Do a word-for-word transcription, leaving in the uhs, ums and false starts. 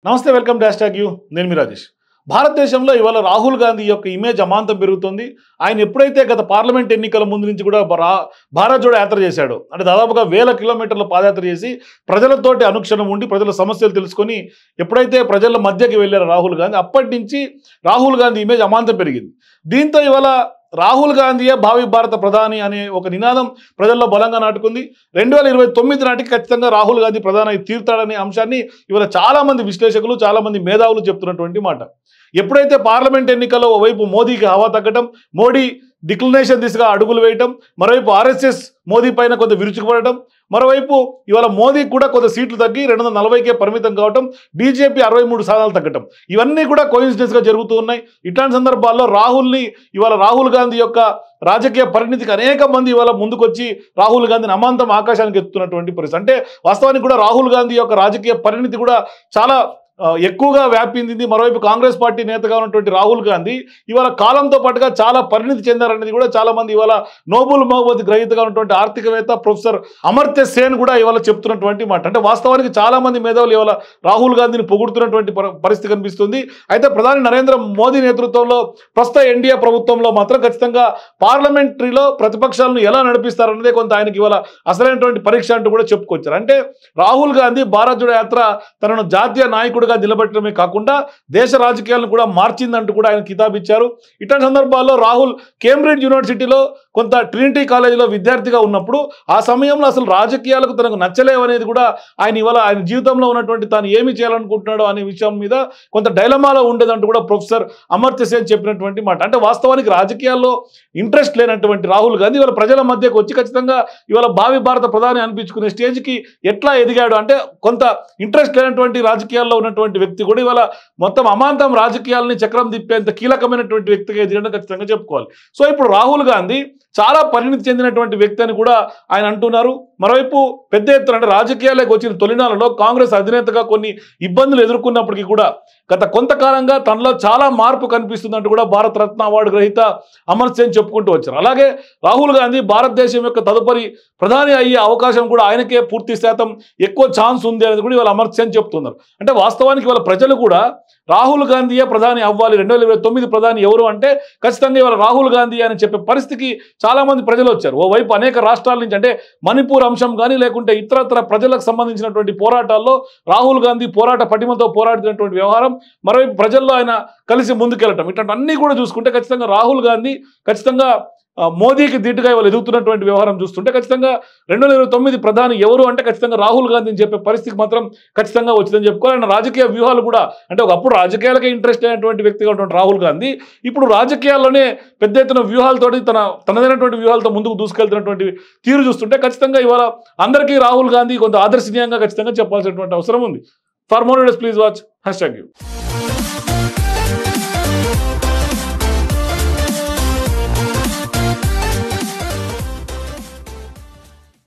నమస్తే, welcome to hash tag you. నేను మీ రాజేష్. భారతదేశంలో ఇవాళ రాహుల్ గాంధీ యొక్క ఇమేజ్ అమాంతం పెరుగుతుంది. ఆయన ఎప్పుడైతే గత పార్లమెంట్ ఎన్నికల ముందు నుంచి కూడా భారత్ జోడో యాత్ర చేశాడో, అంటే దాదాపుగా వేల కిలోమీటర్ల పాదయాత్ర చేసి ప్రజలతోటి అనుక్షణం ఉండి ప్రజల సమస్యలు తెలుసుకొని ఎప్పుడైతే ప్రజల మధ్యకి వెళ్ళారో రాహుల్ గాంధీ, అప్పటి నుంచి రాహుల్ గాంధీ ఇమేజ్ అమాంతం పెరిగింది. దీంతో ఇవాళ రాహుల్ గాంధీయే భావి భారత ప్రధాని అనే ఒక నినాదం ప్రజల్లో బలంగా నాటుకుంది. రెండు వేల ఇరవై తొమ్మిది నాటికి ఖచ్చితంగా రాహుల్ గాంధీ ప్రధాని తీరుతాడనే అంశాన్ని ఇవాళ చాలామంది విశ్లేషకులు, చాలామంది మేధావులు చెప్తున్నటువంటి మాట. ఎప్పుడైతే పార్లమెంట్ ఎన్నికల్లో ఓవైపు మోదీకి హవా తగ్గటం, మోడీ డిక్లనేషన్ దిశగా అడుగులు వేయటం, మరోవైపు ఆర్ఎస్ఎస్ మోదీ పైన కొంత విరుచుకుపడటం, మరోవైపు ఇవాళ మోదీకి కూడా కొంత సీట్లు తగ్గి రెండు వందల నలభైకే పరిమితం కావటం, బీజేపీ అరవై మూడు స్థానాలు తగ్గటం, ఇవన్నీ కూడా కోయిన్సిడెన్స్గా జరుగుతూ ఉన్నాయి. ఇట్లాంటి సందర్భాల్లో రాహుల్ని ఇవాళ రాహుల్ గాంధీ యొక్క రాజకీయ పరిణితికి అనేక మంది ఇవాళ ముందుకొచ్చి రాహుల్ గాంధీని అమాంతం ఆకాశానికి ఎత్తుతున్నటువంటి పరిస్థితి. అంటే వాస్తవానికి కూడా రాహుల్ గాంధీ యొక్క రాజకీయ పరిణితి కూడా చాలా ఎక్కువగా వ్యాపించింది. మరోవైపు కాంగ్రెస్ పార్టీ నేతగా ఉన్నటువంటి రాహుల్ గాంధీ ఇవాళ కాలంతో పాటుగా చాలా పరిణితి చెందారనేది కూడా చాలా మంది ఇవాళ నోబెల్ బహుమతి గ్రహీతగా ఉన్నటువంటి ఆర్థికవేత్త ప్రొఫెసర్ అమర్త్య సేన్ కూడా ఇవాళ చెప్తున్నటువంటి మాట. అంటే వాస్తవానికి చాలా మంది మేధావులు ఇవాళ రాహుల్ గాంధీని పొగుడుతున్నటువంటి పరిస్థితి కనిపిస్తుంది. అయితే ప్రధాని నరేంద్ర మోదీ నేతృత్వంలో ప్రస్తుత ఎన్డీఏ ప్రభుత్వంలో మాత్రం ఖచ్చితంగా పార్లమెంటరీలో ప్రతిపక్షాలను ఎలా నడిపిస్తారన్నదే కొంత ఆయనకి ఇవాళ అసలైనటువంటి పరీక్ష అంటూ కూడా చెప్పుకొచ్చారు. అంటే రాహుల్ గాంధీ భారత్ జోడో యాత్ర తనను జాతీయ నాయకుడు నిలబెట్టడమే కాకుండా దేశ రాజకీయాలను కూడా మార్చిందంటూ కూడా ఆయన కితాబ్ ఇచ్చారు. ఇట్లాంటి సందర్భాల్లో రాహుల్ కేంబ్రిడ్జ్ యూనివర్సిటీలో కొంత ట్రినిటీ కాలేజీలో విద్యార్థిగా ఉన్నప్పుడు ఆ సమయంలో అసలు రాజకీయాలకు తనకు నచ్చలేవనేది కూడా ఆయన ఇవాళ ఆయన జీవితంలో ఉన్నటువంటి తాను ఏమి చేయాలనుకుంటున్నాడో అనే విషయం మీద కొంత డైలమాలో ఉండేదంటూ కూడా ప్రొఫెసర్ అమర్త్య సేన్ చెప్పినటువంటి మాట. అంటే వాస్తవానికి రాజకీయాల్లో ఇంట్రెస్ట్ లేనటువంటి రాహుల్ గాంధీ ఇవాళ ప్రజల మధ్యకు వచ్చి ఖచ్చితంగా ఇవాళ భావి భారత ప్రధాని అనిపించుకునే స్టేజ్కి ఎట్లా ఎదిగాడు అంటే కొంత ఇంట్రెస్ట్ లేనటువంటి రాజకీయాల్లో ఉన్నటువంటి వ్యక్తి కూడా ఇవాళ మొత్తం అమాంతం రాజకీయాలని చక్రం తిప్పేంత కీలకమైనటువంటి వ్యక్తిగా ఎదిగడం ఖచ్చితంగా చెప్పుకోవాలి. సో ఇప్పుడు రాహుల్ గాంధీ చాలా పరిణితి చెందినటువంటి వ్యక్తి అని కూడా ఆయన అంటున్నారు. మరోవైపు పెద్ద ఎత్తున అంటే రాజకీయాలకు వచ్చిన తొలినాళ్ళలో కాంగ్రెస్ అధినేతగా కొన్ని ఇబ్బందులు ఎదుర్కొన్నప్పటికీ కూడా గత కొంతకాలంగా తనలో చాలా మార్పు కనిపిస్తుందంటూ కూడా భారత రత్న అవార్డు గ్రహీత అమర్త్య సేన్ చెప్పుకుంటూ వచ్చారు. అలాగే రాహుల్ గాంధీ భారతదేశం యొక్క తదుపరి ప్రధాని అయ్యే అవకాశం కూడా ఆయనకే పూర్తి శాతం ఎక్కువ ఛాన్స్ ఉంది అనేది కూడా ఇవాళ అమర్త్య సేన్ చెప్తున్నారు. అంటే వాస్తవానికి ఇవాళ ప్రజలు కూడా రాహుల్ గాంధీయే ప్రధాని అవ్వాలి, రెండు వేల ఇరవై తొమ్మిది ప్రధాని ఎవరు అంటే ఖచ్చితంగా ఇవాళ రాహుల్ గాంధీ అని చెప్పే పరిస్థితికి చాలా మంది ప్రజలు వచ్చారు. ఓవైపు అనేక రాష్ట్రాల నుంచి అంటే మణిపూర్ అంశం కానీ లేకుంటే ఇతరత్ర ప్రజలకు సంబంధించినటువంటి పోరాటాల్లో రాహుల్ గాంధీ పోరాట పటిమతో పోరాడుతున్నటువంటి వ్యవహారం, మరోవైపు ప్రజల్లో ఆయన కలిసి ముందుకెళ్ళటం, ఇట్లాంటి అన్నీ కూడా చూసుకుంటే ఖచ్చితంగా రాహుల్ గాంధీ ఖచ్చితంగా మోదీకి ధీటుగా ఇవాళ ఎదుగుతున్నటువంటి వ్యవహారం చూస్తుంటే ఖచ్చితంగా రెండు వేల ఇరవై తొమ్మిది ప్రధాని ఎవరు అంటే ఖచ్చితంగా రాహుల్ గాంధీ అని చెప్పే పరిస్థితి మాత్రం ఖచ్చితంగా వచ్చిందని చెప్పుకోవాలి. ఆయన రాజకీయ వ్యూహాలు కూడా అంటే ఒకప్పుడు రాజకీయాలకే ఇంట్రెస్ట్ అయినటువంటి వ్యక్తిగా ఉన్నటువంటి రాహుల్ గాంధీ ఇప్పుడు రాజకీయాల్లోనే పెద్ద ఎత్తున వ్యూహాలతోటి తన తనదైనటువంటి వ్యూహాలతో ముందుకు దూసుకెళ్తున్నటువంటి తీరు చూస్తుంటే ఖచ్చితంగా ఇవాళ అందరికీ రాహుల్ గాంధీ కొంత ఆదర్శనీయంగా ఖచ్చితంగా చెప్పాల్సినటువంటి అవసరం ఉంది. For more videos please watch hash tag you.